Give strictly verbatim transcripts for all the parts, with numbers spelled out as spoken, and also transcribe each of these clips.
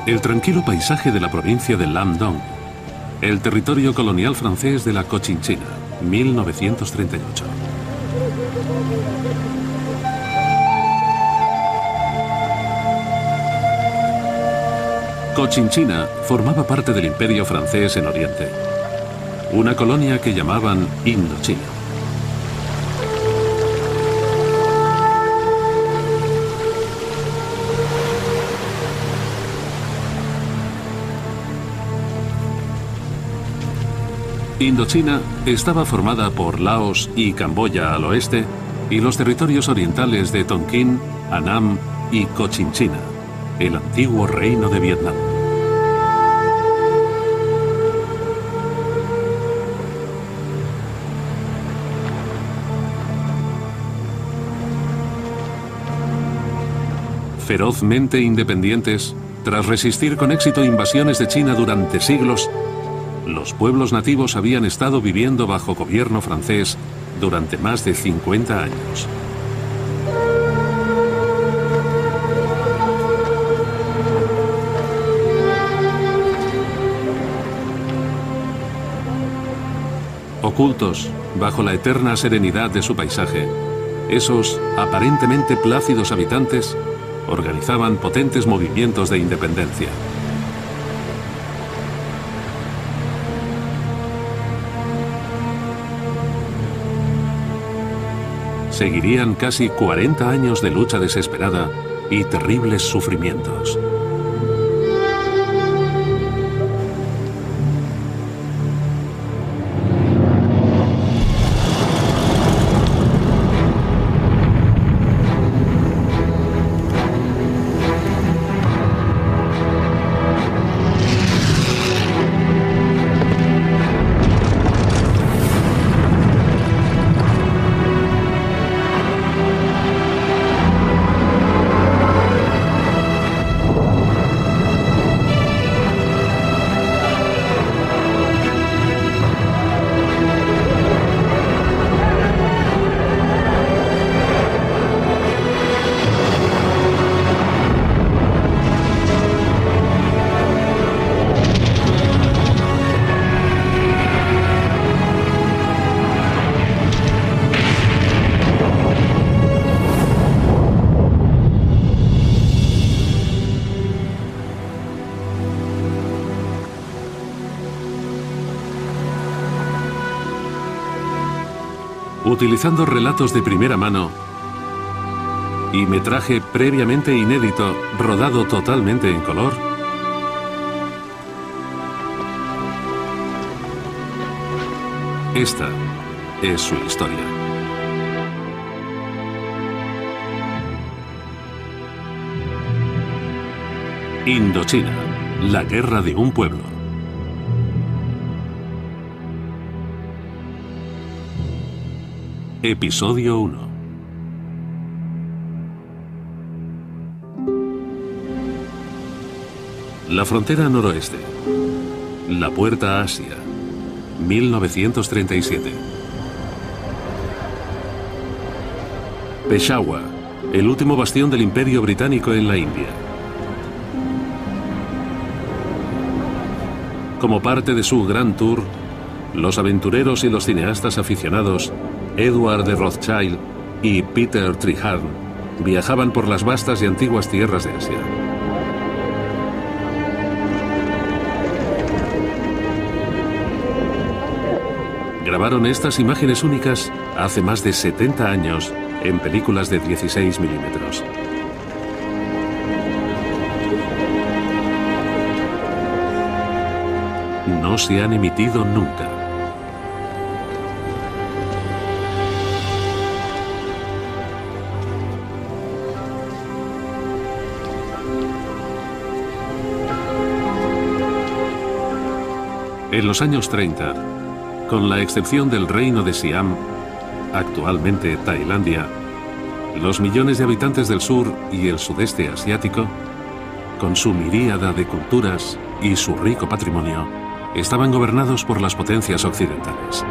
El tranquilo paisaje de la provincia de Lam Dong, el territorio colonial francés de la Cochinchina, mil novecientos treinta y ocho. Cochinchina formaba parte del Imperio francés en Oriente, una colonia que llamaban Indochina. Indochina estaba formada por Laos y Camboya al oeste y los territorios orientales de Tonkin, Annam y Cochinchina, el antiguo reino de Vietnam. Ferozmente independientes, tras resistir con éxito invasiones de China durante siglos, los pueblos nativos habían estado viviendo bajo gobierno francés durante más de cincuenta años. Ocultos bajo la eterna serenidad de su paisaje, esos aparentemente plácidos habitantes organizaban potentes movimientos de independencia. Seguirían casi cuarenta años de lucha desesperada y terribles sufrimientos. Utilizando relatos de primera mano y metraje previamente inédito, rodado totalmente en color, esta es su historia. Indochina, la guerra de un pueblo. Episodio uno. La frontera noroeste. La puerta a Asia. mil novecientos treinta y siete. Peshawar, el último bastión del Imperio Británico en la India. Como parte de su Grand Tour, los aventureros y los cineastas aficionados Edward de Rothschild y Peter Treharne viajaban por las vastas y antiguas tierras de Asia. Grabaron estas imágenes únicas hace más de setenta años en películas de dieciséis milímetros. No se han emitido nunca. En los años treinta, con la excepción del reino de Siam, actualmente Tailandia, los millones de habitantes del sur y el sudeste asiático, con su miríada de culturas y su rico patrimonio, estaban gobernados por las potencias occidentales.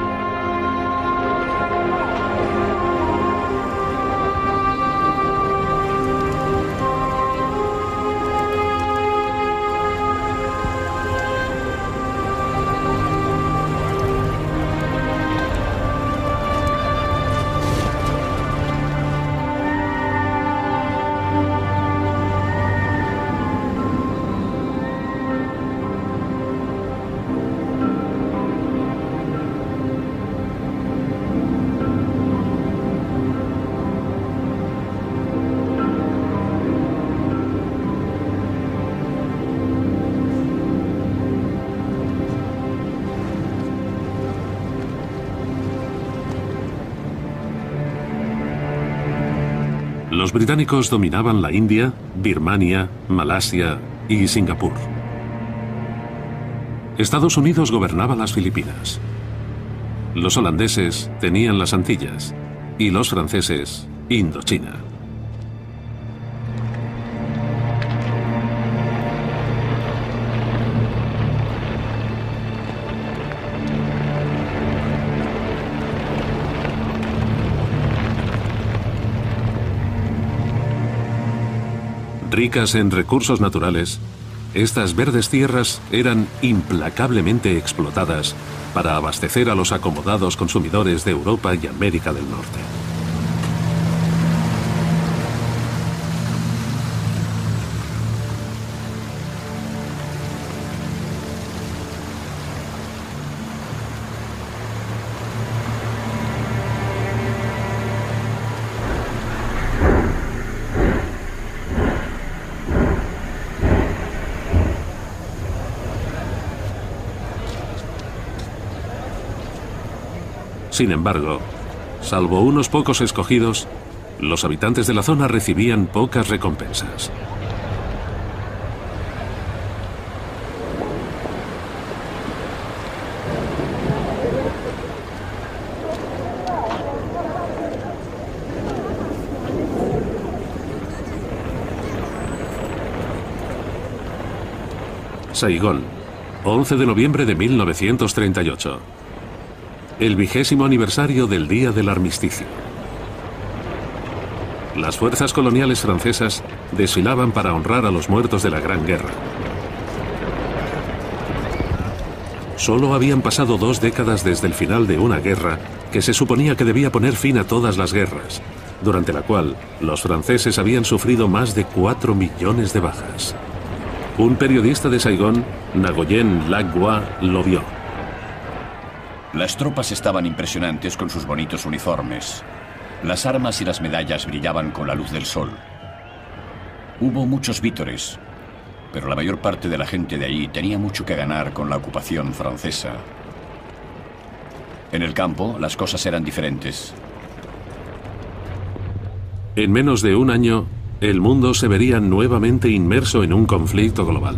Los británicos dominaban la India, Birmania, Malasia y Singapur. Estados Unidos gobernaba las Filipinas. Los holandeses tenían las Antillas y los franceses Indochina. Ricas en recursos naturales, estas verdes tierras eran implacablemente explotadas para abastecer a los acomodados consumidores de Europa y América del Norte. Sin embargo, salvo unos pocos escogidos, los habitantes de la zona recibían pocas recompensas. Saigón, once de noviembre de mil novecientos treinta y ocho. El vigésimo aniversario del Día del Armisticio. Las fuerzas coloniales francesas desfilaban para honrar a los muertos de la Gran Guerra. Solo habían pasado dos décadas desde el final de una guerra que se suponía que debía poner fin a todas las guerras, durante la cual los franceses habían sufrido más de cuatro millones de bajas. Un periodista de Saigón, Nguyen Lac Ngoa, lo vio. Las tropas estaban impresionantes con sus bonitos uniformes. Las armas y las medallas brillaban con la luz del sol. Hubo muchos vítores, pero la mayor parte de la gente de allí tenía mucho que ganar con la ocupación francesa. En el campo, las cosas eran diferentes. En menos de un año, el mundo se vería nuevamente inmerso en un conflicto global.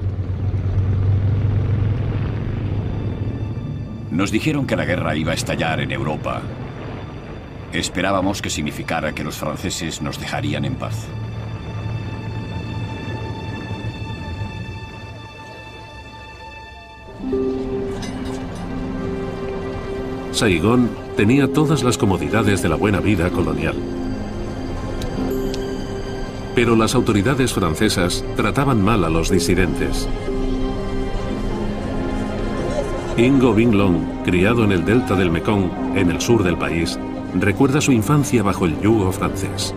Nos dijeron que la guerra iba a estallar en Europa. Esperábamos que significara que los franceses nos dejarían en paz. Saigón tenía todas las comodidades de la buena vida colonial. Pero las autoridades francesas trataban mal a los disidentes. Ingo Vinglong, criado en el delta del Mekong, en el sur del país, recuerda su infancia bajo el yugo francés.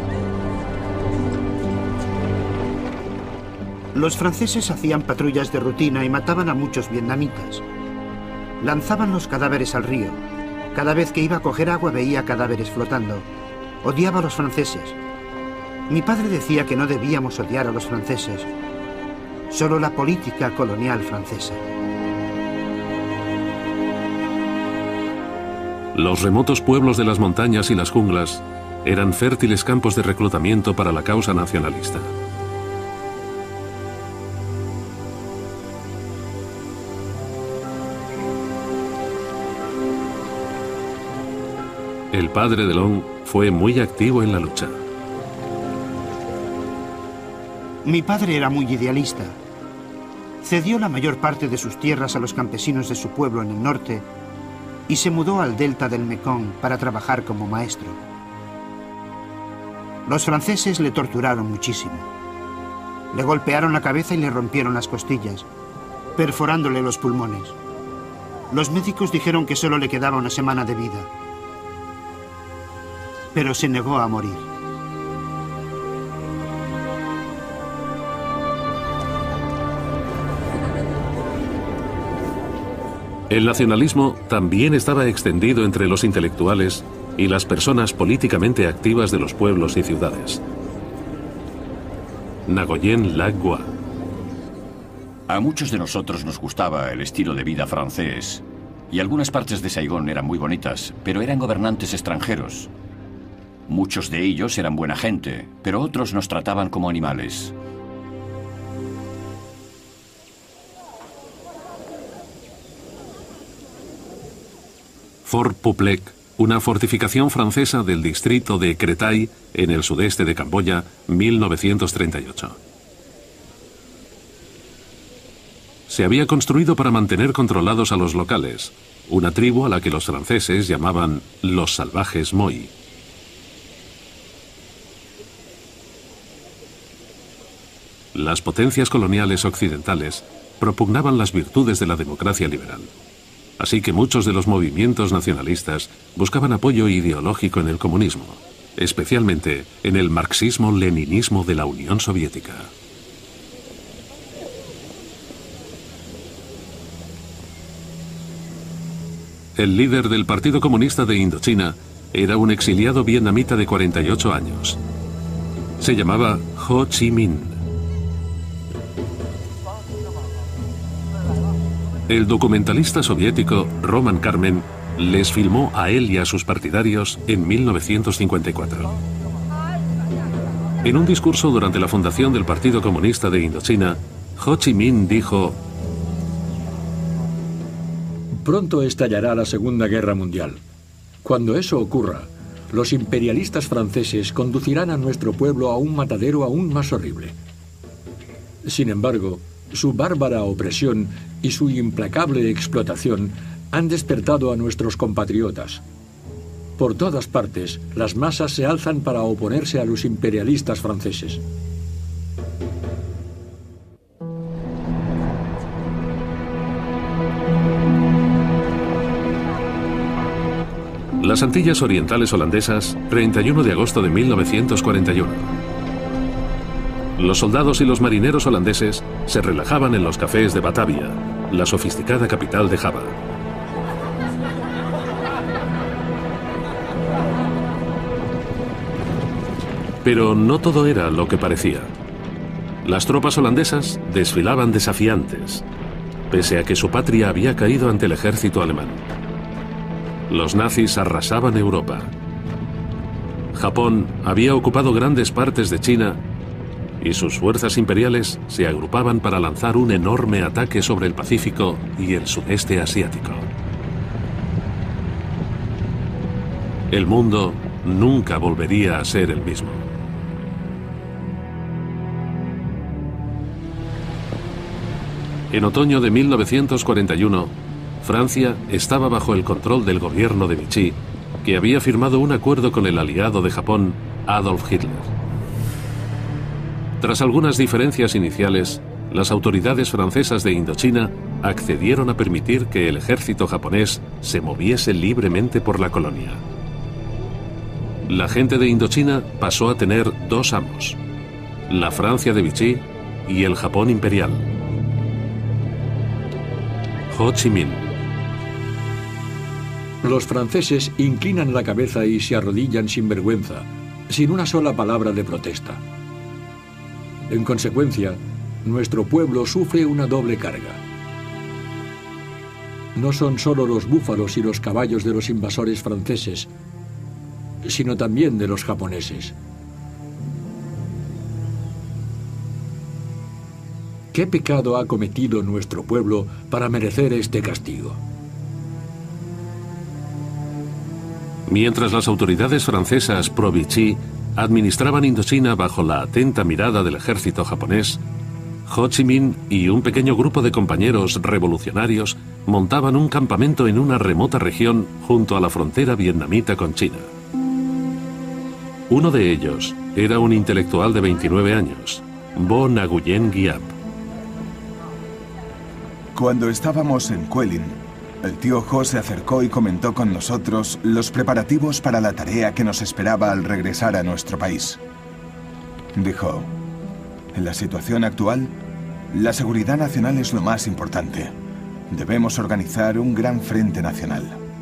Los franceses hacían patrullas de rutina y mataban a muchos vietnamitas. Lanzaban los cadáveres al río. Cada vez que iba a coger agua veía cadáveres flotando. Odiaba a los franceses. Mi padre decía que no debíamos odiar a los franceses, solo la política colonial francesa. Los remotos pueblos de las montañas y las junglas eran fértiles campos de reclutamiento para la causa nacionalista. El padre de Long fue muy activo en la lucha. Mi padre era muy idealista. Cedió la mayor parte de sus tierras a los campesinos de su pueblo en el norte y se mudó al delta del Mekong para trabajar como maestro. Los franceses le torturaron muchísimo. Le golpearon la cabeza y le rompieron las costillas, perforándole los pulmones. Los médicos dijeron que solo le quedaba una semana de vida, pero se negó a morir. El nacionalismo también estaba extendido entre los intelectuales y las personas políticamente activas de los pueblos y ciudades. Nguyen Lac Ngoa. A muchos de nosotros nos gustaba el estilo de vida francés, y algunas partes de Saigón eran muy bonitas, pero eran gobernantes extranjeros. Muchos de ellos eran buena gente, pero otros nos trataban como animales. Fort Poplek, una fortificación francesa del distrito de Créteil, en el sudeste de Camboya, mil novecientos treinta y ocho. Se había construido para mantener controlados a los locales, una tribu a la que los franceses llamaban los salvajes Moi. Las potencias coloniales occidentales propugnaban las virtudes de la democracia liberal. Así que muchos de los movimientos nacionalistas buscaban apoyo ideológico en el comunismo, especialmente en el marxismo-leninismo de la Unión Soviética. El líder del Partido Comunista de Indochina era un exiliado vietnamita de cuarenta y ocho años. Se llamaba Ho Chi Minh. El documentalista soviético Roman Karmen les filmó a él y a sus partidarios en mil novecientos cincuenta y cuatro. En un discurso durante la fundación del Partido Comunista de Indochina, Ho Chi Minh dijo: Pronto estallará la Segunda Guerra Mundial. Cuando eso ocurra, los imperialistas franceses conducirán a nuestro pueblo a un matadero aún más horrible. Sin embargo, su bárbara opresión y su implacable explotación han despertado a nuestros compatriotas. Por todas partes, las masas se alzan para oponerse a los imperialistas franceses. Las Antillas Orientales Holandesas, treinta y uno de agosto de mil novecientos cuarenta y uno. Los soldados y los marineros holandeses se relajaban en los cafés de Batavia, la sofisticada capital de Java. Pero no todo era lo que parecía. Las tropas holandesas desfilaban desafiantes, pese a que su patria había caído ante el ejército alemán. Los nazis arrasaban Europa. Japón había ocupado grandes partes de China y sus fuerzas imperiales se agrupaban para lanzar un enorme ataque sobre el Pacífico y el sudeste asiático. El mundo nunca volvería a ser el mismo. En otoño de mil novecientos cuarenta y uno, Francia estaba bajo el control del gobierno de Vichy, que había firmado un acuerdo con el aliado de Japón, Adolf Hitler. Tras algunas diferencias iniciales, las autoridades francesas de Indochina accedieron a permitir que el ejército japonés se moviese libremente por la colonia. La gente de Indochina pasó a tener dos amos, la Francia de Vichy y el Japón imperial. Ho Chi Minh. Los franceses inclinan la cabeza y se arrodillan sin vergüenza, sin una sola palabra de protesta. En consecuencia, nuestro pueblo sufre una doble carga. No son solo los búfalos y los caballos de los invasores franceses, sino también de los japoneses. ¿Qué pecado ha cometido nuestro pueblo para merecer este castigo? Mientras las autoridades francesas pro-Vichy administraban Indochina bajo la atenta mirada del ejército japonés, Ho Chi Minh y un pequeño grupo de compañeros revolucionarios montaban un campamento en una remota región junto a la frontera vietnamita con China. Uno de ellos era un intelectual de veintinueve años, Bo Nguyen Giap. Cuando estábamos en Cuelin, el tío Ho se acercó y comentó con nosotros los preparativos para la tarea que nos esperaba al regresar a nuestro país. Dijo: en la situación actual, la seguridad nacional es lo más importante. Debemos organizar un gran frente nacional.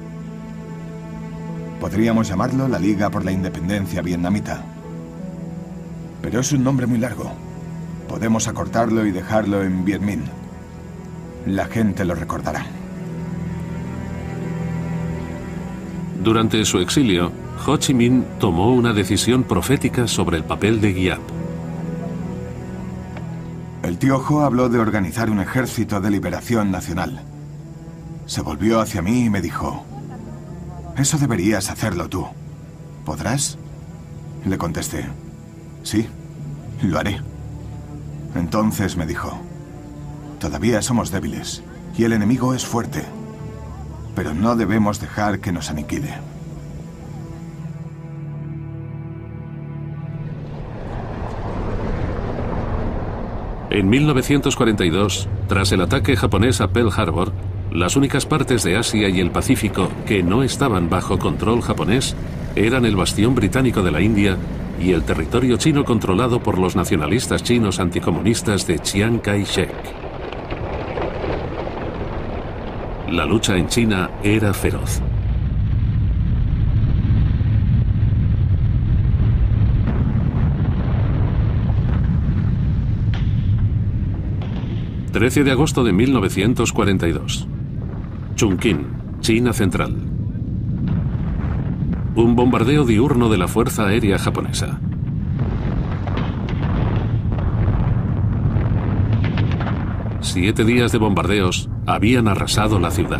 Podríamos llamarlo la Liga por la Independencia Vietnamita. Pero es un nombre muy largo. Podemos acortarlo y dejarlo en Viet Minh. La gente lo recordará. Durante su exilio, Ho Chi Minh tomó una decisión profética sobre el papel de Giap. El tío Ho habló de organizar un ejército de liberación nacional. Se volvió hacia mí y me dijo: «Eso deberías hacerlo tú. ¿Podrás?». Le contesté: «Sí, lo haré». Entonces me dijo: «Todavía somos débiles y el enemigo es fuerte, pero no debemos dejar que nos aniquile». En mil novecientos cuarenta y dos, tras el ataque japonés a Pearl Harbor, las únicas partes de Asia y el Pacífico que no estaban bajo control japonés eran el bastión británico de la India y el territorio chino controlado por los nacionalistas chinos anticomunistas de Chiang Kai-shek. La lucha en China era feroz. trece de agosto de mil novecientos cuarenta y dos. Chungking, China Central. Un bombardeo diurno de la Fuerza Aérea Japonesa. Siete días de bombardeos habían arrasado la ciudad.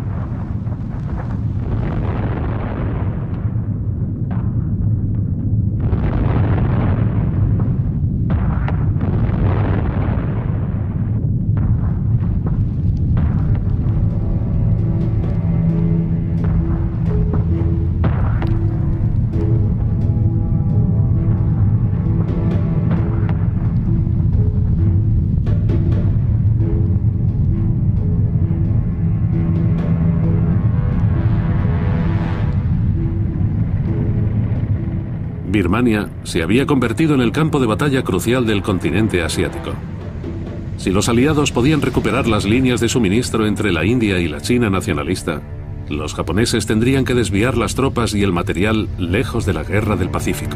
Birmania se había convertido en el campo de batalla crucial del continente asiático. Si los aliados podían recuperar las líneas de suministro entre la India y la China nacionalista, los japoneses tendrían que desviar las tropas y el material lejos de la Guerra del Pacífico.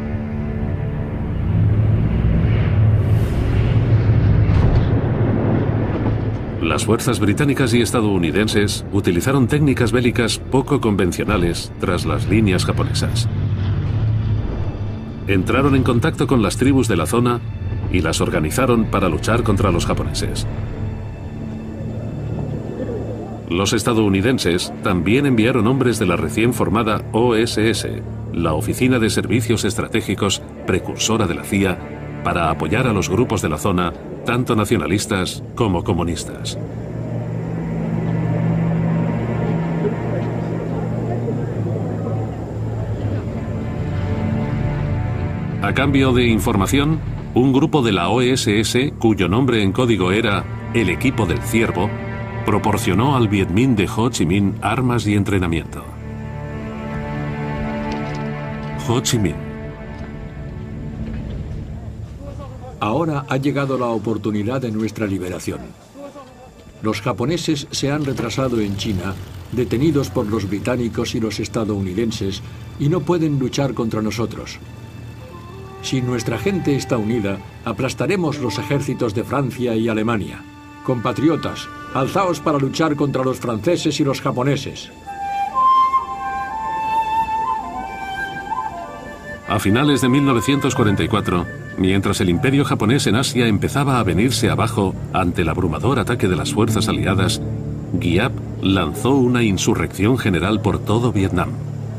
Las fuerzas británicas y estadounidenses utilizaron técnicas bélicas poco convencionales tras las líneas japonesas. Entraron en contacto con las tribus de la zona y las organizaron para luchar contra los japoneses. Los estadounidenses también enviaron hombres de la recién formada O S S, la Oficina de Servicios Estratégicos precursora de la C I A, para apoyar a los grupos de la zona, tanto nacionalistas como comunistas. A cambio de información, un grupo de la O S S, cuyo nombre en código era el Equipo del Ciervo, proporcionó al Viet Minh de Ho Chi Minh armas y entrenamiento. Ho Chi Minh. Ahora ha llegado la oportunidad de nuestra liberación. Los japoneses se han retrasado en China, detenidos por los británicos y los estadounidenses, y no pueden luchar contra nosotros. Si nuestra gente está unida, aplastaremos los ejércitos de Francia y Alemania. Compatriotas, alzaos para luchar contra los franceses y los japoneses. A finales de mil novecientos cuarenta y cuatro, mientras el imperio japonés en Asia empezaba a venirse abajo ante el abrumador ataque de las fuerzas aliadas, Giap lanzó una insurrección general por todo Vietnam.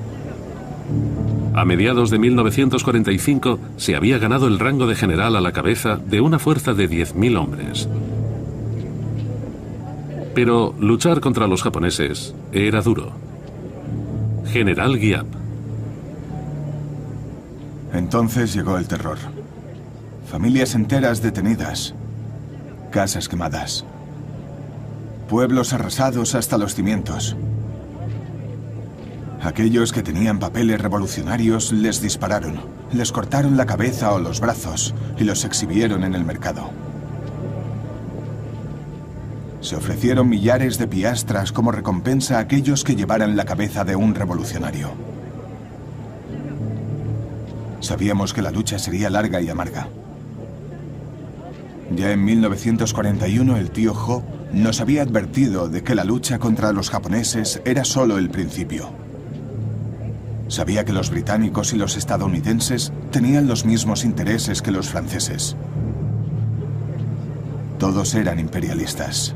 A mediados de mil novecientos cuarenta y cinco se había ganado el rango de general a la cabeza de una fuerza de diez mil hombres. Pero luchar contra los japoneses era duro. General Giap. Entonces llegó el terror. Familias enteras detenidas. Casas quemadas. Pueblos arrasados hasta los cimientos. Aquellos que tenían papeles revolucionarios les dispararon, les cortaron la cabeza o los brazos y los exhibieron en el mercado. Se ofrecieron millares de piastras como recompensa a aquellos que llevaran la cabeza de un revolucionario. Sabíamos que la lucha sería larga y amarga. Ya en mil novecientos cuarenta y uno el tío Ho nos había advertido de que la lucha contra los japoneses era solo el principio. Sabía que los británicos y los estadounidenses tenían los mismos intereses que los franceses. Todos eran imperialistas.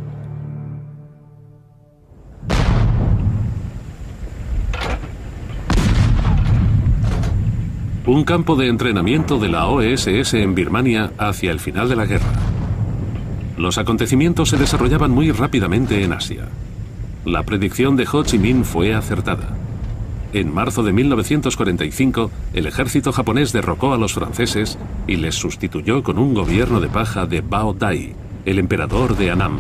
Un campo de entrenamiento de la O S S en Birmania hacia el final de la guerra. Los acontecimientos se desarrollaban muy rápidamente en Asia. La predicción de Ho Chi Minh fue acertada. En marzo de mil novecientos cuarenta y cinco, el ejército japonés derrocó a los franceses y les sustituyó con un gobierno de paja de Bao Dai, el emperador de Annam.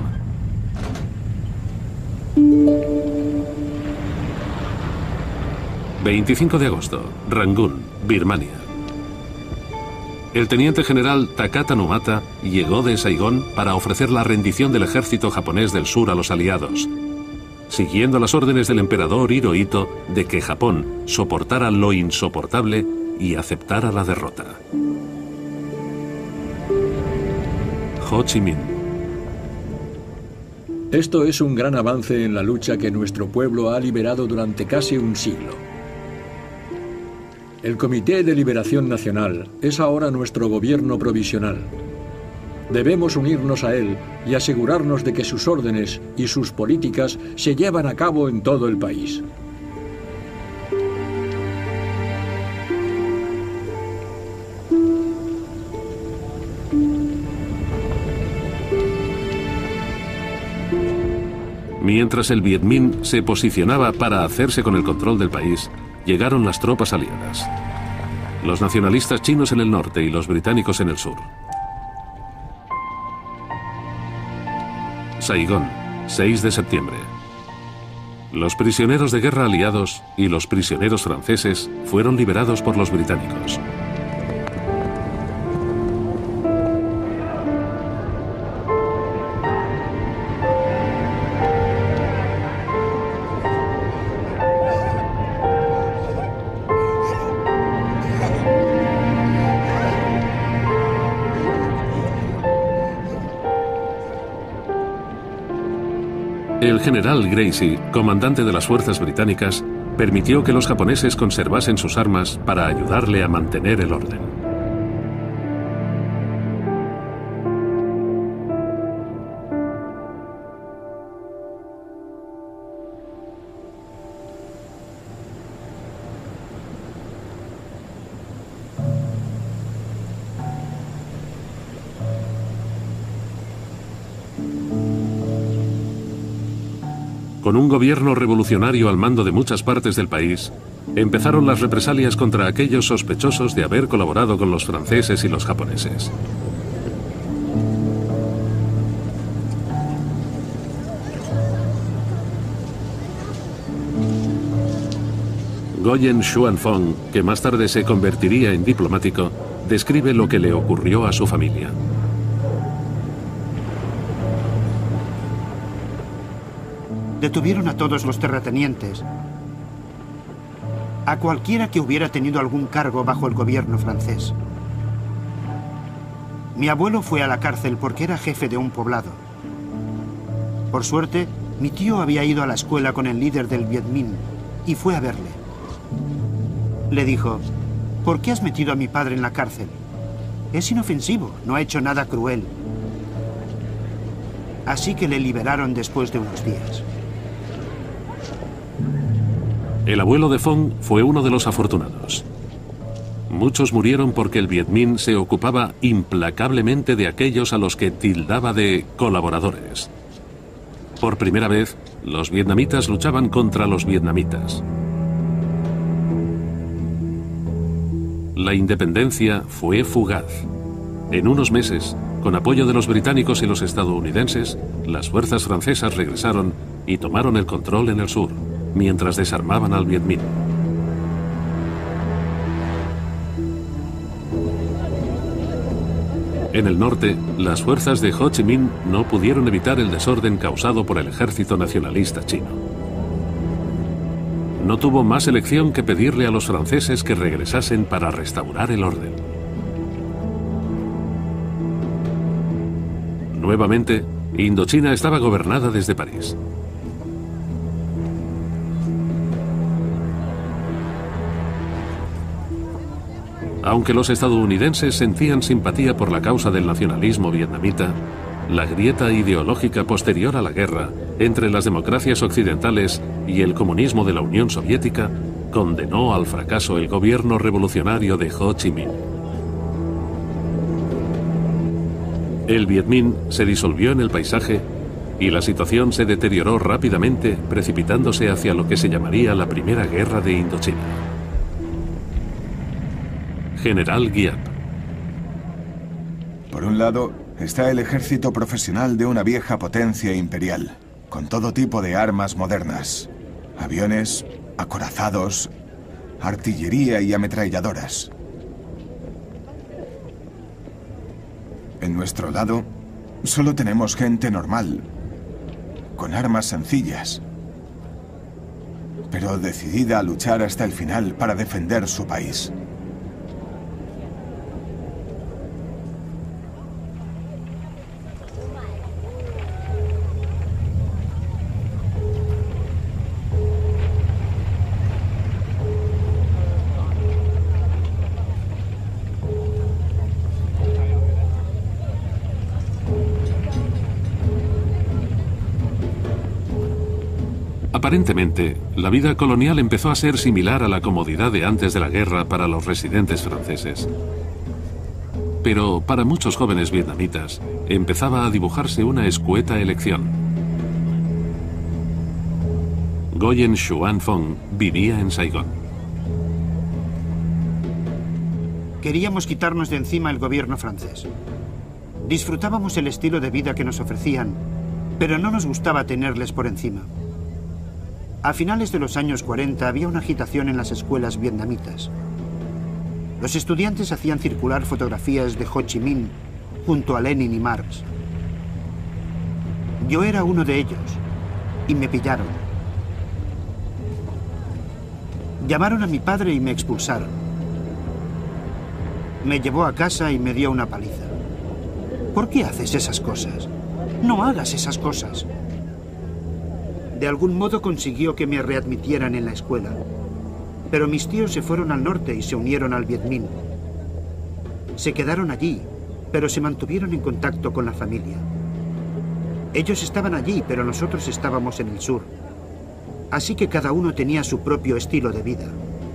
veinticinco de agosto, Rangún, Birmania. El teniente general Takata Numata llegó de Saigón para ofrecer la rendición del ejército japonés del sur a los aliados, siguiendo las órdenes del emperador Hirohito de que Japón soportara lo insoportable y aceptara la derrota. Ho Chi Minh. Esto es un gran avance en la lucha que nuestro pueblo ha liberado durante casi un siglo. El Comité de Liberación Nacional es ahora nuestro gobierno provisional. Debemos unirnos a él y asegurarnos de que sus órdenes y sus políticas se llevan a cabo en todo el país. Mientras el Viet Minh se posicionaba para hacerse con el control del país, llegaron las tropas aliadas. Los nacionalistas chinos en el norte y los británicos en el sur. Saigón, seis de septiembre. Los prisioneros de guerra aliados y los prisioneros franceses fueron liberados por los británicos. El general Gracie, comandante de las fuerzas británicas, permitió que los japoneses conservasen sus armas para ayudarle a mantener el orden. Con un gobierno revolucionario al mando de muchas partes del país, empezaron las represalias contra aquellos sospechosos de haber colaborado con los franceses y los japoneses. Goyen Xuanfeng, que más tarde se convertiría en diplomático, describe lo que le ocurrió a su familia. Detuvieron a todos los terratenientes, a cualquiera que hubiera tenido algún cargo bajo el gobierno francés. Mi abuelo fue a la cárcel porque era jefe de un poblado. Por suerte, mi tío había ido a la escuela con el líder del Viet Minh y fue a verle. Le dijo, ¿por qué has metido a mi padre en la cárcel? Es inofensivo, no ha hecho nada cruel. Así que le liberaron después de unos días. El abuelo de Fong fue uno de los afortunados. Muchos murieron porque el Viet Minh se ocupaba implacablemente de aquellos a los que tildaba de colaboradores. Por primera vez, los vietnamitas luchaban contra los vietnamitas. La independencia fue fugaz. En unos meses, con apoyo de los británicos y los estadounidenses, las fuerzas francesas regresaron y tomaron el control en el sur, mientras desarmaban al Viet Minh. En el norte, las fuerzas de Ho Chi Minh no pudieron evitar el desorden causado por el ejército nacionalista chino. No tuvo más elección que pedirle a los franceses que regresasen para restaurar el orden. Nuevamente, Indochina estaba gobernada desde París. Aunque los estadounidenses sentían simpatía por la causa del nacionalismo vietnamita, la grieta ideológica posterior a la guerra entre las democracias occidentales y el comunismo de la Unión Soviética condenó al fracaso el gobierno revolucionario de Ho Chi Minh. El Viet Minh se disolvió en el paisaje y la situación se deterioró rápidamente, precipitándose hacia lo que se llamaría la Primera Guerra de Indochina. General Giap. Por un lado, está el ejército profesional de una vieja potencia imperial, con todo tipo de armas modernas, aviones, acorazados, artillería y ametralladoras. En nuestro lado, solo tenemos gente normal, con armas sencillas, pero decidida a luchar hasta el final para defender su país. Aparentemente, la vida colonial empezó a ser similar a la comodidad de antes de la guerra para los residentes franceses. Pero para muchos jóvenes vietnamitas, empezaba a dibujarse una escueta elección. Nguyen Xuan Phong vivía en Saigón. Queríamos quitarnos de encima el gobierno francés. Disfrutábamos el estilo de vida que nos ofrecían, pero no nos gustaba tenerles por encima. A finales de los años cuarenta había una agitación en las escuelas vietnamitas. Los estudiantes hacían circular fotografías de Ho Chi Minh junto a Lenin y Marx. Yo era uno de ellos y me pillaron. Llamaron a mi padre y me expulsaron. Me llevó a casa y me dio una paliza. ¿Por qué haces esas cosas? No hagas esas cosas. De algún modo consiguió que me readmitieran en la escuela. Pero mis tíos se fueron al norte y se unieron al Viet Minh. Se quedaron allí, pero se mantuvieron en contacto con la familia. Ellos estaban allí, pero nosotros estábamos en el sur. Así que cada uno tenía su propio estilo de vida.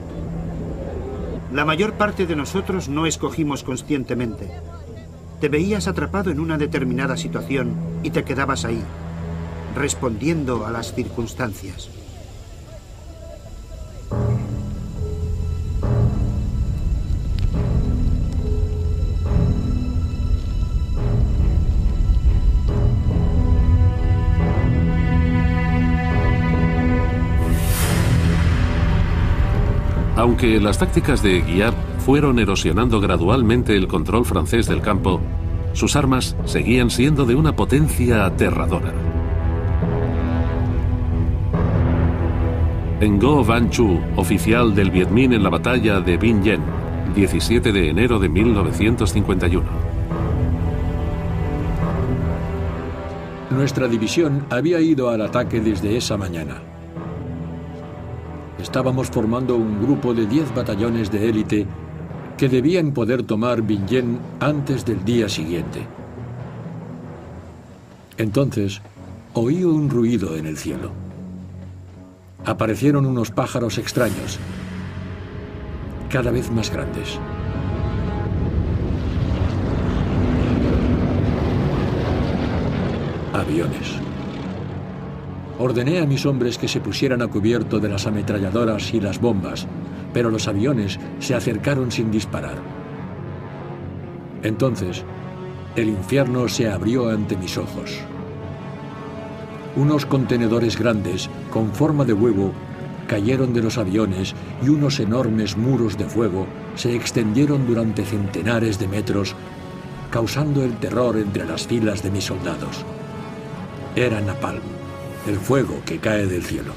La mayor parte de nosotros no escogimos conscientemente. Te veías atrapado en una determinada situación y te quedabas ahí, respondiendo a las circunstancias. Aunque las tácticas de Giap fueron erosionando gradualmente el control francés del campo, sus armas seguían siendo de una potencia aterradora. Ngo Van Chu, oficial del Viet Minh en la batalla de Vinh Yen, diecisiete de enero de mil novecientos cincuenta y uno. Nuestra división había ido al ataque desde esa mañana. Estábamos formando un grupo de diez batallones de élite que debían poder tomar Vinh Yen antes del día siguiente. Entonces, oí un ruido en el cielo. Aparecieron unos pájaros extraños, cada vez más grandes. Aviones. Ordené a mis hombres que se pusieran a cubierto de las ametralladoras y las bombas, pero los aviones se acercaron sin disparar. Entonces, el infierno se abrió ante mis ojos. Unos contenedores grandes, con forma de huevo, cayeron de los aviones y unos enormes muros de fuego se extendieron durante centenares de metros, causando el terror entre las filas de mis soldados. Era napalm, el fuego que cae del cielo.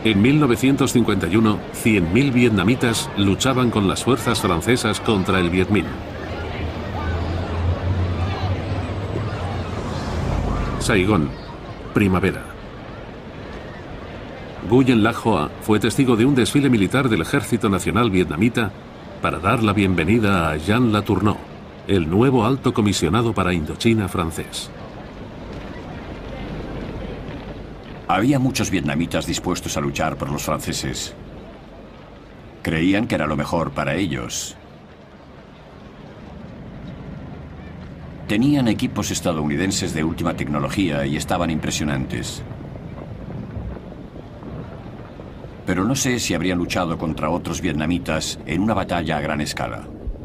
En mil novecientos cincuenta y uno, cien mil vietnamitas luchaban con las fuerzas francesas contra el Viet Minh. Saigón, primavera. Nguyen Lac Hoa fue testigo de un desfile militar del Ejército Nacional Vietnamita para dar la bienvenida a Jean Latourneau, el nuevo alto comisionado para Indochina francés. Había muchos vietnamitas dispuestos a luchar por los franceses. Creían que era lo mejor para ellos. Tenían equipos estadounidenses de última tecnología y estaban impresionantes. Pero no sé si habrían luchado contra otros vietnamitas en una batalla a gran escala.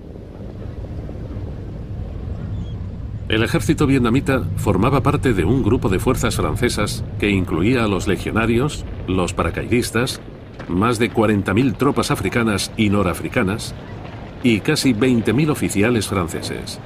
El ejército vietnamita formaba parte de un grupo de fuerzas francesas que incluía a los legionarios, los paracaidistas, más de cuarenta mil tropas africanas y norafricanas y casi veinte mil oficiales franceses.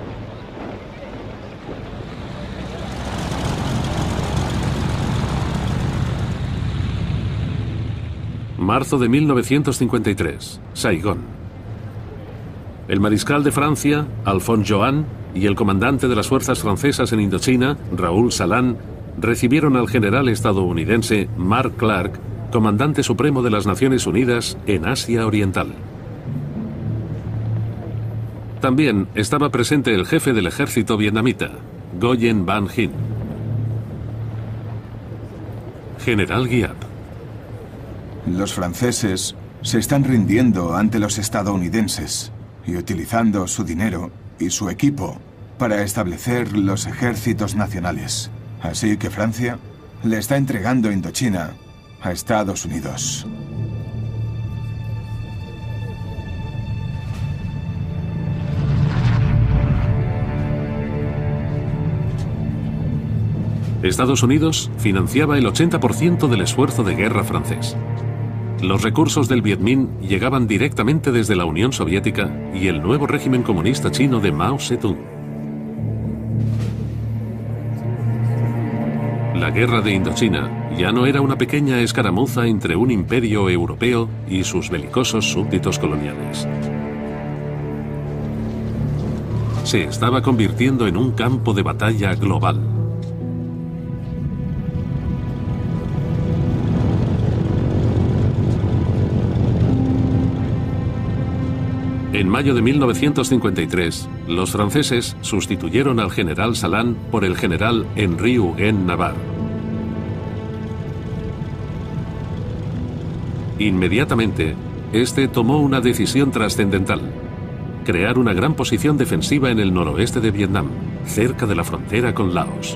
Marzo de mil novecientos cincuenta y tres, Saigón. El mariscal de Francia, Alphonse Johan, y el comandante de las fuerzas francesas en Indochina, Raoul Salan, recibieron al general estadounidense Mark Clark, comandante supremo de las Naciones Unidas en Asia Oriental. También estaba presente el jefe del ejército vietnamita, Nguyen Van Hinh. General Giap. Los franceses se están rindiendo ante los estadounidenses y utilizando su dinero y su equipo para establecer los ejércitos nacionales. Así que Francia le está entregando Indochina a Estados Unidos. Estados Unidos financiaba el ochenta por ciento del esfuerzo de guerra francés. Los recursos del Viet Minh llegaban directamente desde la Unión Soviética y el nuevo régimen comunista chino de Mao Zedong. La guerra de Indochina ya no era una pequeña escaramuza entre un imperio europeo y sus belicosos súbditos coloniales. Se estaba convirtiendo en un campo de batalla global. En mayo de mil novecientos cincuenta y tres, los franceses sustituyeron al general Salan por el general Henri Huguen Navarre. Inmediatamente, este tomó una decisión trascendental: crear una gran posición defensiva en el noroeste de Vietnam, cerca de la frontera con Laos.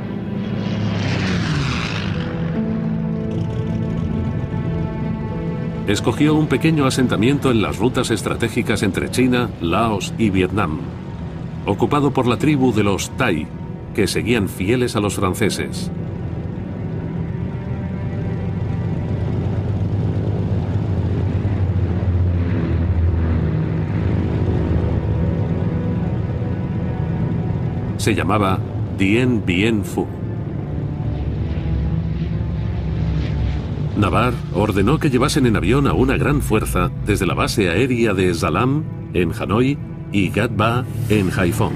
Escogió un pequeño asentamiento en las rutas estratégicas entre China, Laos y Vietnam, ocupado por la tribu de los Tai, que seguían fieles a los franceses. Se llamaba Dien Bien Phu. Navarre ordenó que llevasen en avión a una gran fuerza desde la base aérea de Salam, en Hanoi, y Gat Ba, en Haiphong.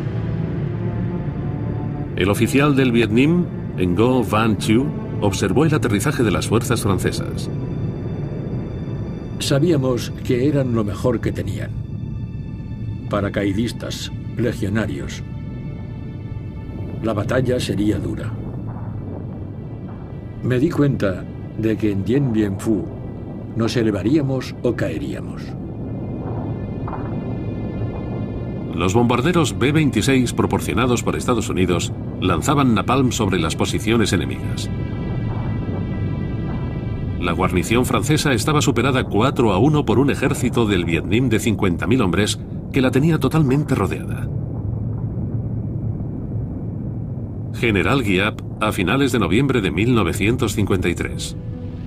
El oficial del Viet Minh, Ngo Van Chieu, observó el aterrizaje de las fuerzas francesas. Sabíamos que eran lo mejor que tenían. Paracaidistas, legionarios. La batalla sería dura. Me di cuenta de que en Dien Bien Phu nos elevaríamos o caeríamos. Los bombarderos B veintiséis proporcionados por Estados Unidos lanzaban napalm sobre las posiciones enemigas. La guarnición francesa estaba superada cuatro a uno por un ejército del Viet Minh de cincuenta mil hombres que la tenía totalmente rodeada. General Giap, a finales de noviembre de mil novecientos cincuenta y tres.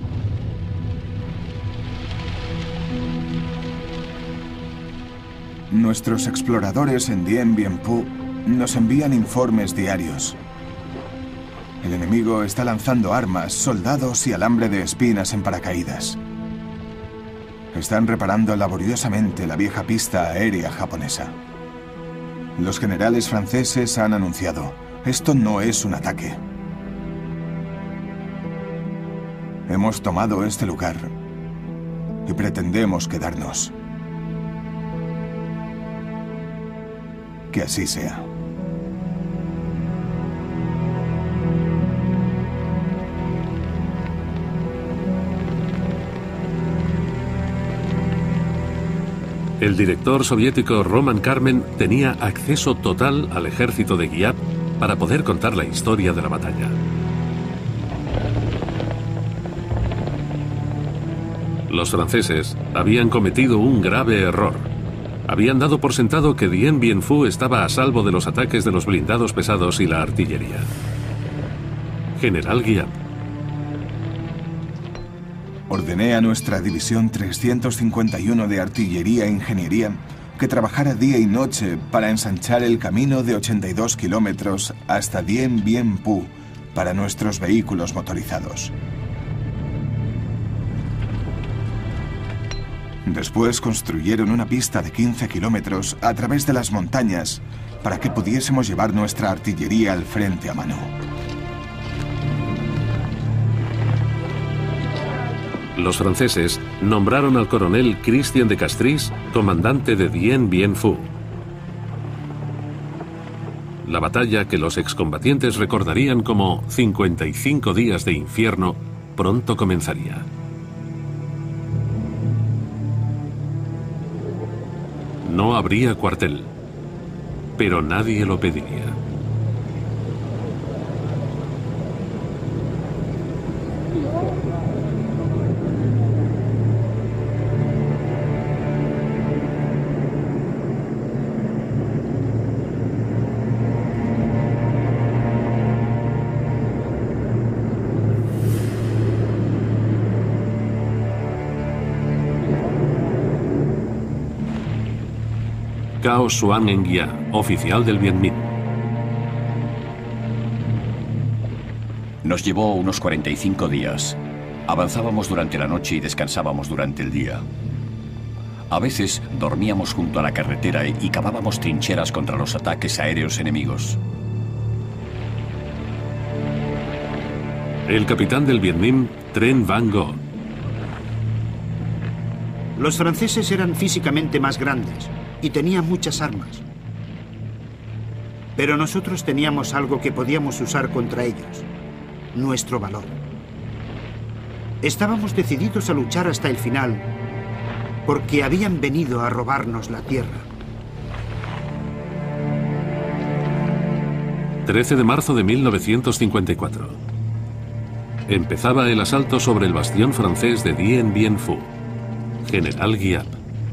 Nuestros exploradores en Dien Bien Phu nos envían informes diarios. El enemigo está lanzando armas, soldados y alambre de espinas en paracaídas. Están reparando laboriosamente la vieja pista aérea japonesa. Los generales franceses han anunciado: esto no es un ataque. Hemos tomado este lugar y pretendemos quedarnos. Que así sea. El director soviético Roman Karmen tenía acceso total al ejército de Giap para poder contar la historia de la batalla. Los franceses habían cometido un grave error. Habían dado por sentado que Dien Bien Phu estaba a salvo de los ataques de los blindados pesados y la artillería. General Giap. Ordené a nuestra división trescientos cincuenta y uno de artillería e ingeniería que trabajara día y noche para ensanchar el camino de ochenta y dos kilómetros hasta Dien Bien Phu para nuestros vehículos motorizados. Después construyeron una pista de quince kilómetros a través de las montañas para que pudiésemos llevar nuestra artillería al frente a mano. Los franceses nombraron al coronel Christian de Castries comandante de Dien Bien Phu. La batalla que los excombatientes recordarían como cincuenta y cinco días de infierno pronto comenzaría. No habría cuartel, pero nadie lo pediría. Cao Xuan Enguia, oficial del Viet Minh. Nos llevó unos cuarenta y cinco días. Avanzábamos durante la noche y descansábamos durante el día. A veces dormíamos junto a la carretera y cavábamos trincheras contra los ataques aéreos enemigos. El capitán del Viet Minh, Tren Van Go. Los franceses eran físicamente más grandes y tenían muchas armas. Pero nosotros teníamos algo que podíamos usar contra ellos: nuestro valor. Estábamos decididos a luchar hasta el final porque habían venido a robarnos la tierra. trece de marzo de mil novecientos cincuenta y cuatro. Empezaba el asalto sobre el bastión francés de Dien Bien Phu. General Giap.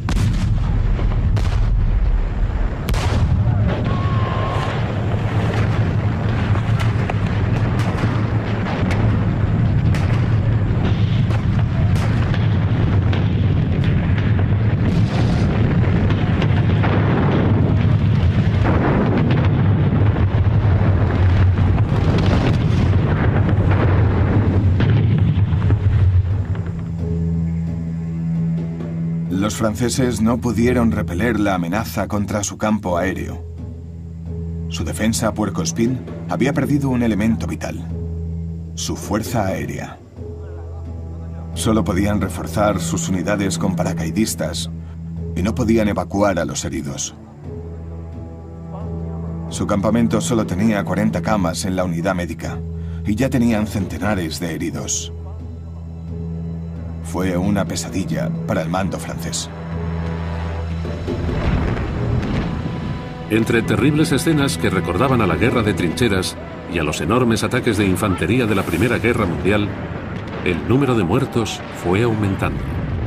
Los franceses no pudieron repeler la amenaza contra su campo aéreo. Su defensa a puercoespín había perdido un elemento vital: su fuerza aérea. Solo podían reforzar sus unidades con paracaidistas y no podían evacuar a los heridos. Su campamento solo tenía cuarenta camas en la unidad médica y ya tenían centenares de heridos. Fue una pesadilla para el mando francés. Entre terribles escenas que recordaban a la guerra de trincheras y a los enormes ataques de infantería de la Primera Guerra Mundial, el número de muertos fue aumentando.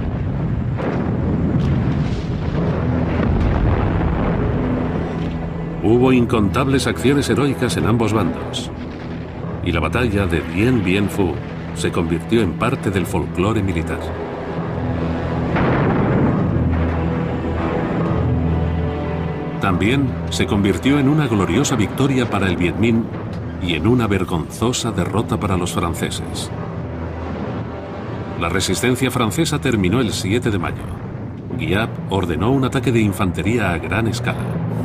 Hubo incontables acciones heroicas en ambos bandos, y la batalla de Dien Bien Phu se convirtió en parte del folclore militar. También se convirtió en una gloriosa victoria para el Viet Minh y en una vergonzosa derrota para los franceses. La resistencia francesa terminó el siete de mayo. Guiap ordenó un ataque de infantería a gran escala.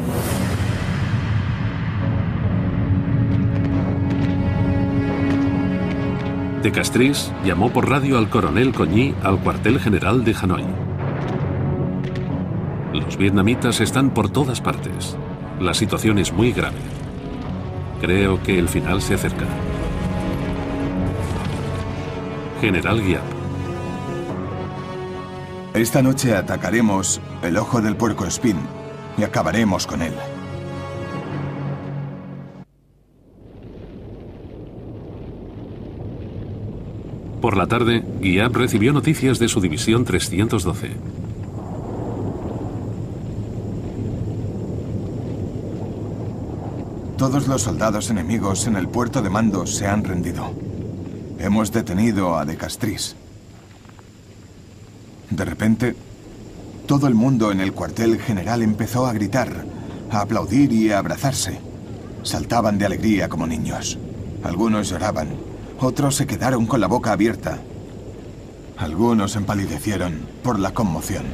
De Castries llamó por radio al coronel Cogny al cuartel general de Hanoi. Los vietnamitas están por todas partes. La situación es muy grave. Creo que el final se acerca. General Guiap. Esta noche atacaremos el Ojo del Puercoespín y acabaremos con él. Por la tarde, Guiap recibió noticias de su división trescientos doce. Todos los soldados enemigos en el puerto de mando se han rendido. Hemos detenido a De Castries. De repente, todo el mundo en el cuartel general empezó a gritar, a aplaudir y a abrazarse. Saltaban de alegría como niños. Algunos lloraban, otros se quedaron con la boca abierta. Algunos empalidecieron por la conmoción.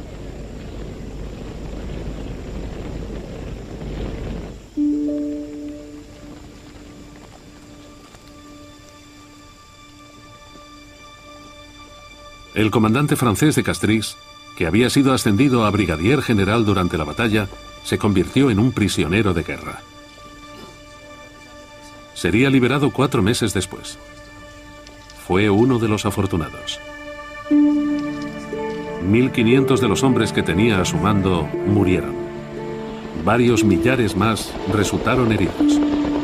El comandante francés de Castries, que había sido ascendido a brigadier general durante la batalla, se convirtió en un prisionero de guerra. Sería liberado cuatro meses después. Fue uno de los afortunados. mil quinientos de los hombres que tenía a su mando murieron. Varios millares más resultaron heridos.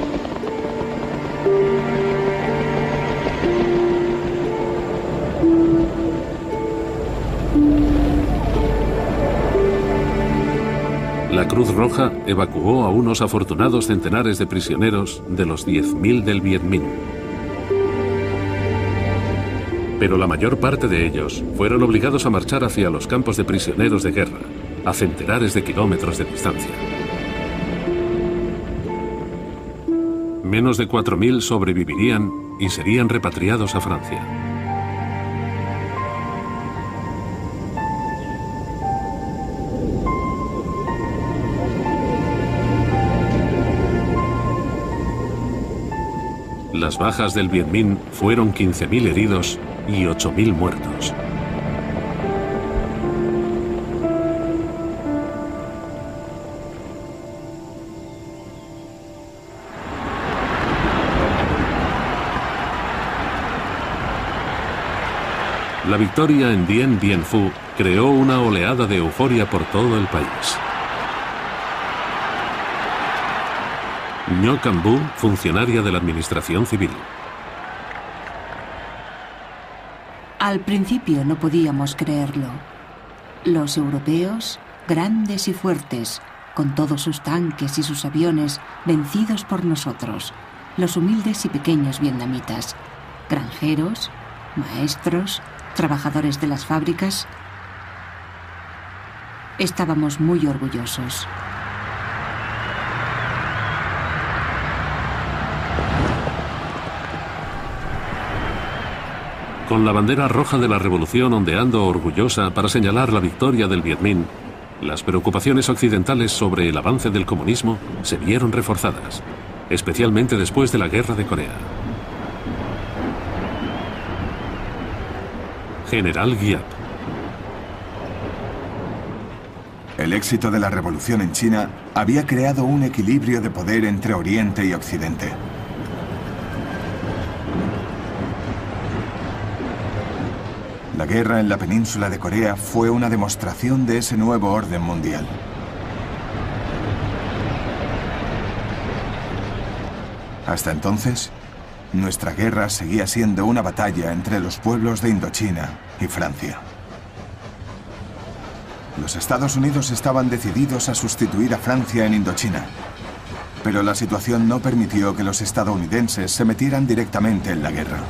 La Cruz Roja evacuó a unos afortunados centenares de prisioneros de los diez mil del Viet Minh. Pero la mayor parte de ellos fueron obligados a marchar hacia los campos de prisioneros de guerra, a centenares de kilómetros de distancia. Menos de cuatro mil sobrevivirían y serían repatriados a Francia. Las bajas del Viet Minh fueron quince mil heridos y ocho mil muertos. La victoria en Dien Bien Phu creó una oleada de euforia por todo el país. Ngo Cam Bu, funcionaria de la administración civil. Al principio no podíamos creerlo. Los europeos, grandes y fuertes, con todos sus tanques y sus aviones, vencidos por nosotros, los humildes y pequeños vietnamitas, granjeros, maestros, trabajadores de las fábricas. Estábamos muy orgullosos. Con la bandera roja de la revolución ondeando orgullosa para señalar la victoria del Viet Minh, las preocupaciones occidentales sobre el avance del comunismo se vieron reforzadas, especialmente después de la Guerra de Corea. General Guiap. El éxito de la revolución en China había creado un equilibrio de poder entre Oriente y Occidente. La guerra en la península de Corea fue una demostración de ese nuevo orden mundial. Hasta entonces, nuestra guerra seguía siendo una batalla entre los pueblos de Indochina y Francia. Los Estados Unidos estaban decididos a sustituir a Francia en Indochina, pero la situación no permitió que los estadounidenses se metieran directamente en la guerra.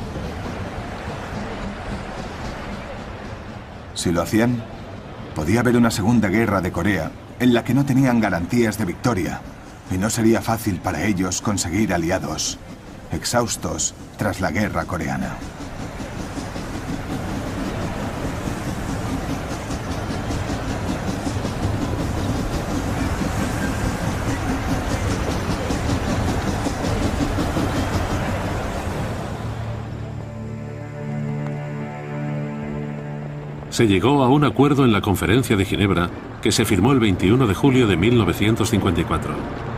Si lo hacían, podía haber una segunda guerra de Corea en la que no tenían garantías de victoria y no sería fácil para ellos conseguir aliados, exhaustos tras la guerra coreana. Se llegó a un acuerdo en la Conferencia de Ginebra que se firmó el veintiuno de julio de mil novecientos cincuenta y cuatro.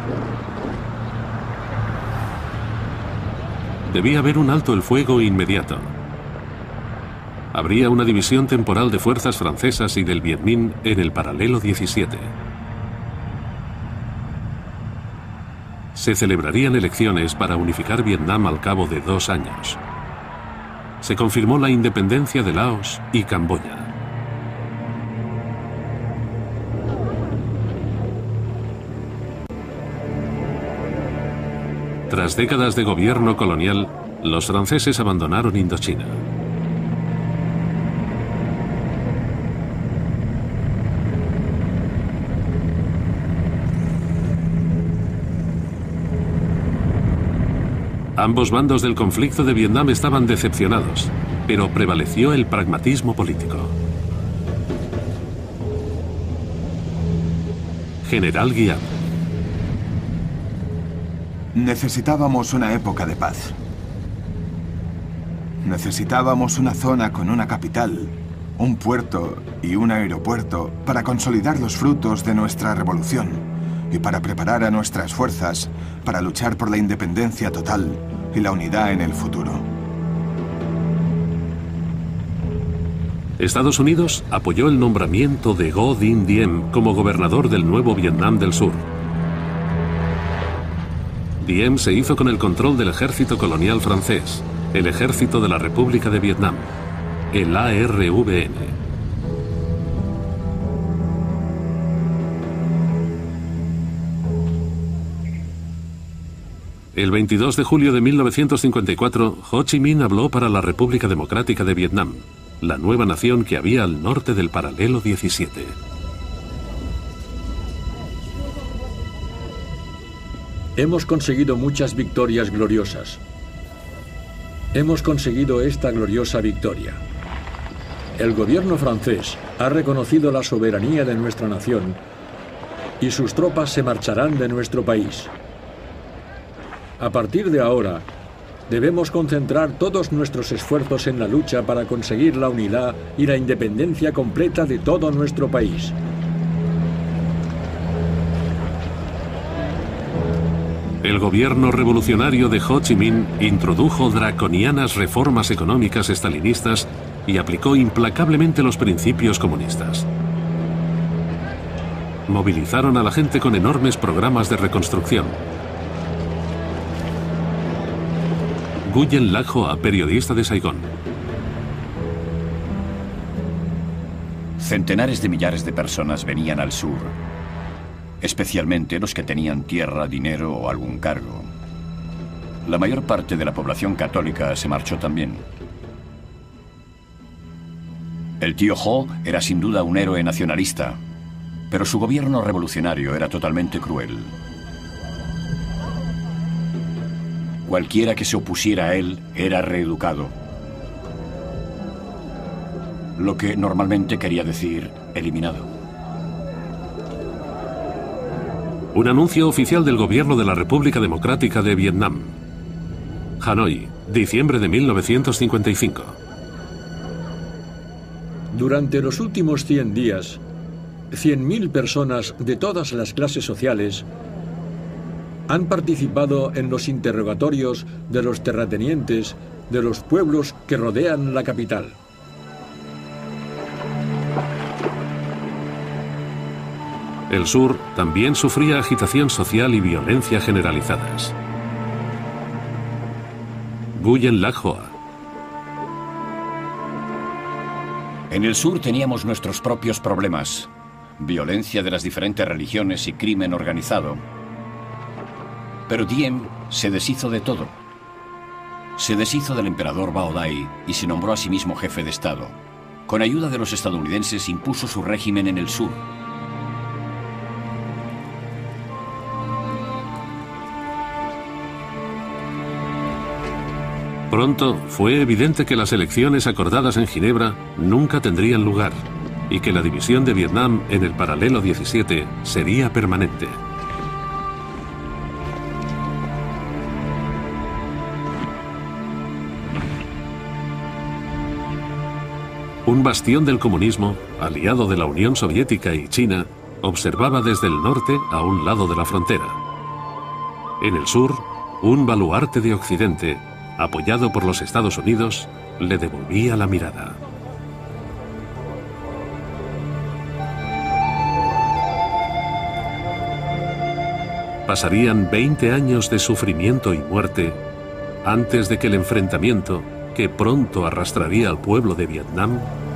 Debía haber un alto el fuego inmediato. Habría una división temporal de fuerzas francesas y del Viet Minh en el paralelo diecisiete. Se celebrarían elecciones para unificar Vietnam al cabo de dos años. Se confirmó la independencia de Laos y Camboya. Tras décadas de gobierno colonial, los franceses abandonaron Indochina. Ambos bandos del conflicto de Vietnam estaban decepcionados, pero prevaleció el pragmatismo político. General Giap. Necesitábamos una época de paz. Necesitábamos una zona con una capital, un puerto y un aeropuerto para consolidar los frutos de nuestra revolución y para preparar a nuestras fuerzas para luchar por la independencia total y la unidad en el futuro. Estados Unidos apoyó el nombramiento de Ngo Dinh Diem como gobernador del nuevo Vietnam del Sur. Diem se hizo con el control del ejército colonial francés, el Ejército de la República de Vietnam, el A R V N. El veintidós de julio de mil novecientos cincuenta y cuatro, Ho Chi Minh habló para la República Democrática de Vietnam, la nueva nación que había al norte del paralelo diecisiete. Hemos conseguido muchas victorias gloriosas. Hemos conseguido esta gloriosa victoria. El gobierno francés ha reconocido la soberanía de nuestra nación y sus tropas se marcharán de nuestro país. A partir de ahora, debemos concentrar todos nuestros esfuerzos en la lucha para conseguir la unidad y la independencia completa de todo nuestro país. El gobierno revolucionario de Ho Chi Minh introdujo draconianas reformas económicas estalinistas y aplicó implacablemente los principios comunistas. Movilizaron a la gente con enormes programas de reconstrucción. Nguyen Lach Hoa, periodista de Saigón. Centenares de millares de personas venían al sur, especialmente los que tenían tierra, dinero o algún cargo. La mayor parte de la población católica se marchó también. El tío Ho era sin duda un héroe nacionalista, pero su gobierno revolucionario era totalmente cruel. Cualquiera que se opusiera a él era reeducado, lo que normalmente quería decir eliminado. Un anuncio oficial del gobierno de la República Democrática de Vietnam. Hanoi, diciembre de mil novecientos cincuenta y cinco. Durante los últimos cien días, cien mil personas de todas las clases sociales han participado en los interrogatorios de los terratenientes de los pueblos que rodean la capital. El sur también sufría agitación social y violencia generalizadas. Nguyen Lach Hoa. En el sur teníamos nuestros propios problemas, violencia de las diferentes religiones y crimen organizado. Pero Diem se deshizo de todo. Se deshizo del emperador Bao Dai y se nombró a sí mismo jefe de Estado. Con ayuda de los estadounidenses impuso su régimen en el sur. Pronto fue evidente que las elecciones acordadas en Ginebra nunca tendrían lugar y que la división de Vietnam en el paralelo diecisiete sería permanente. Un bastión del comunismo, aliado de la Unión Soviética y China, observaba desde el norte a un lado de la frontera. En el sur, un baluarte de Occidente, apoyado por los Estados Unidos, le devolvía la mirada. Pasarían veinte años de sufrimiento y muerte antes de que el enfrentamiento, que pronto arrastraría al pueblo de Vietnam,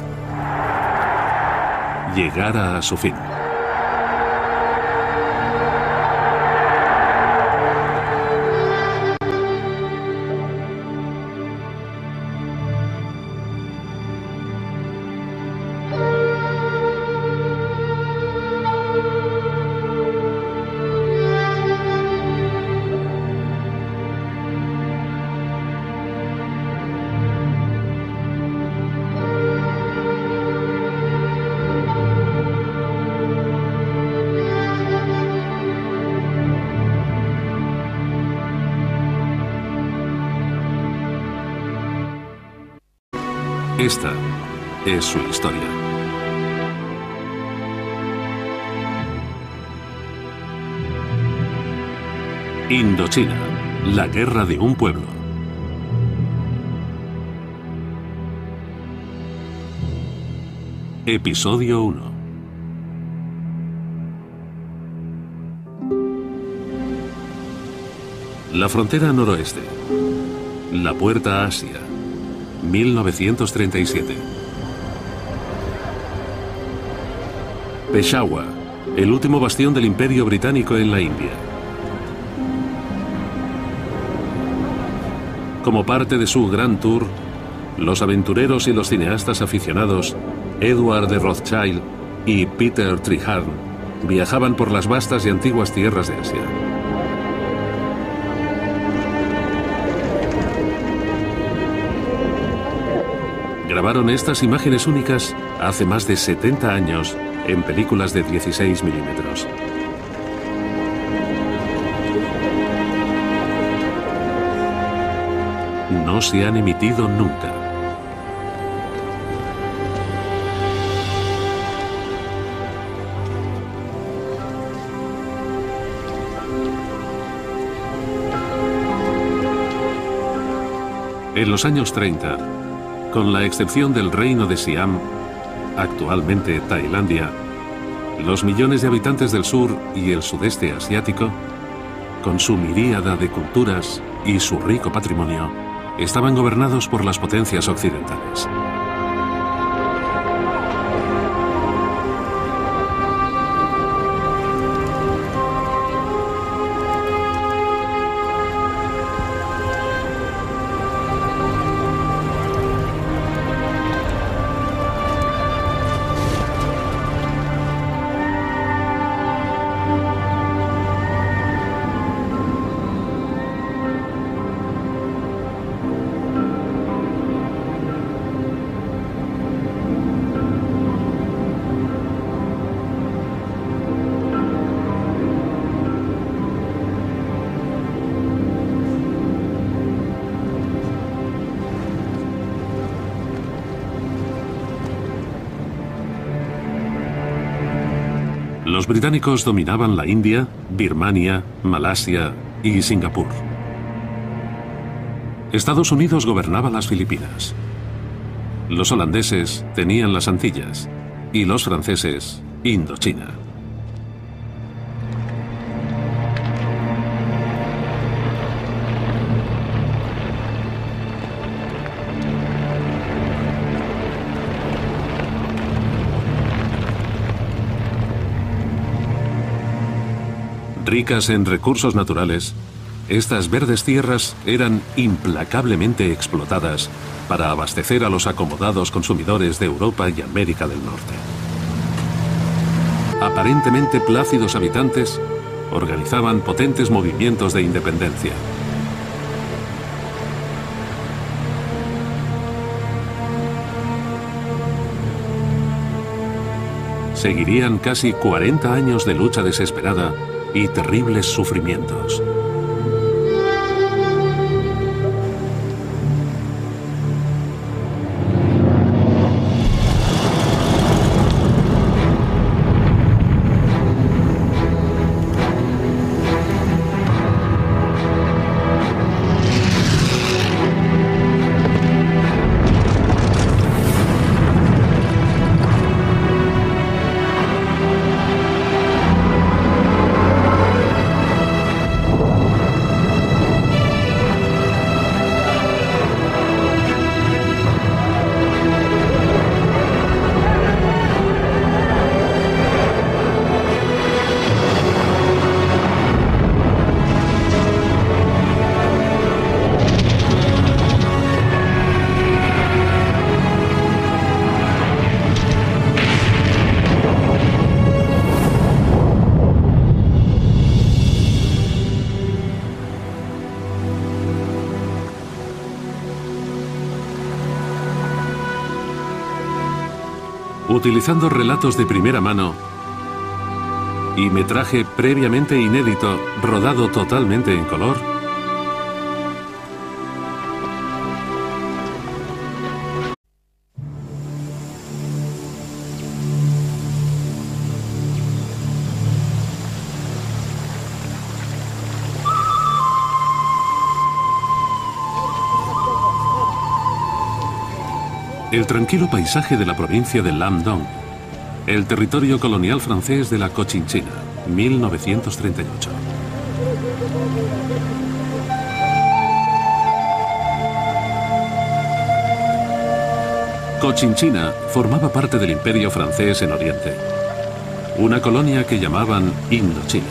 llegara a su fin. Esta es su historia. Indochina, la guerra de un pueblo. Episodio uno. La frontera noroeste. La puerta a Asia. mil novecientos treinta y siete. Peshawar, el último bastión del Imperio Británico en la India. Como parte de su Grand Tour, los aventureros y los cineastas aficionados Edward de Rothschild y Peter Treharne viajaban por las vastas y antiguas tierras de Asia. Grabaron estas imágenes únicas hace más de setenta años en películas de dieciséis milímetros. No se han emitido nunca. En los años treinta, con la excepción del reino de Siam, actualmente Tailandia, los millones de habitantes del sur y el sudeste asiático, con su miríada de culturas y su rico patrimonio, estaban gobernados por las potencias occidentales. Los británicos dominaban la India, Birmania, Malasia y Singapur. Estados Unidos gobernaba las Filipinas. Los holandeses tenían las Antillas y los franceses Indochina. Ricas en recursos naturales, estas verdes tierras eran implacablemente explotadas para abastecer a los acomodados consumidores de Europa y América del Norte. Aparentemente plácidos habitantes organizaban potentes movimientos de independencia. seguirían casi cuarenta años de lucha desesperada y terribles sufrimientos. Utilizando relatos de primera mano y metraje previamente inédito, rodado totalmente en color, el tranquilo paisaje de la provincia de Lam Dong, el territorio colonial francés de la Cochinchina, mil novecientos treinta y ocho. Cochinchina formaba parte del Imperio francés en Oriente, una colonia que llamaban Indochina.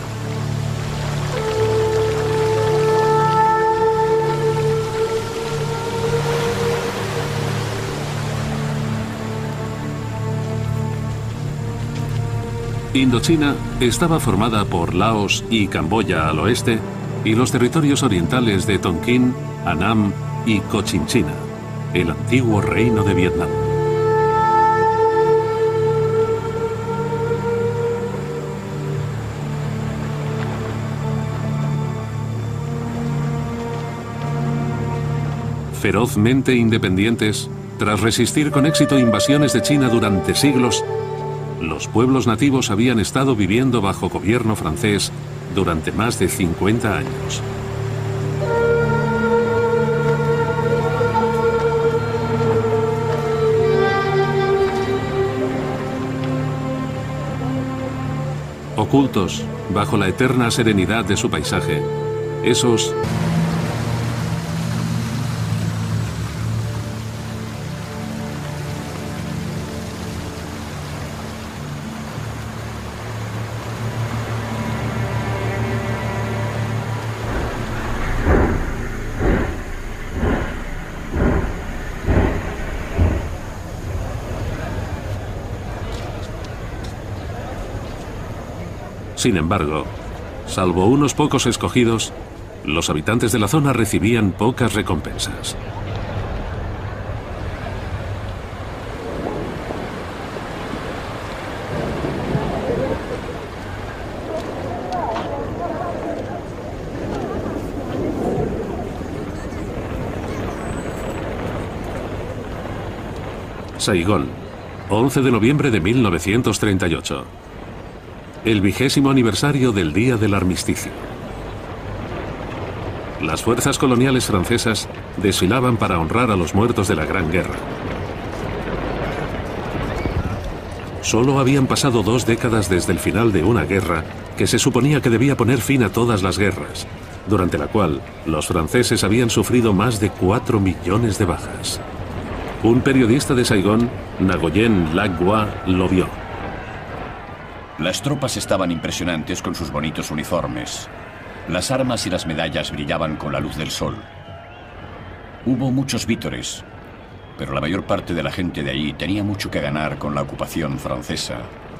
Indochina estaba formada por Laos y Camboya al oeste y los territorios orientales de Tonkin, Annam y Cochinchina, el antiguo reino de Vietnam. Ferozmente independientes, tras resistir con éxito invasiones de China durante siglos, los pueblos nativos habían estado viviendo bajo gobierno francés durante más de cincuenta años. Ocultos bajo la eterna serenidad de su paisaje, esos Sin embargo, salvo unos pocos escogidos, los habitantes de la zona recibían pocas recompensas. Saigón, once de noviembre de mil novecientos treinta y ocho. El vigésimo aniversario del Día del Armisticio. Las fuerzas coloniales francesas desfilaban para honrar a los muertos de la Gran Guerra. Solo habían pasado dos décadas desde el final de una guerra que se suponía que debía poner fin a todas las guerras, durante la cual los franceses habían sufrido más de cuatro millones de bajas. Un periodista de Saigón, Nguyen Lac Gua, lo vio. Las tropas estaban impresionantes con sus bonitos uniformes. Las armas y las medallas brillaban con la luz del sol. Hubo muchos vítores, pero la mayor parte de la gente de allí tenía mucho que ganar con la ocupación francesa.